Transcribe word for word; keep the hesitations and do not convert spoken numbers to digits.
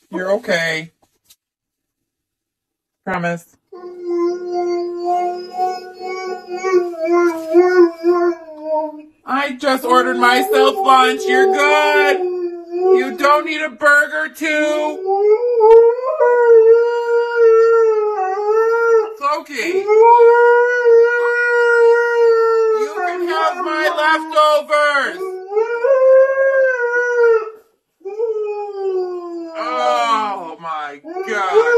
You're okay. Promise. I just ordered myself lunch. You're good. You don't need a burger, too. Floki. You can have my leftovers. Oh, my God.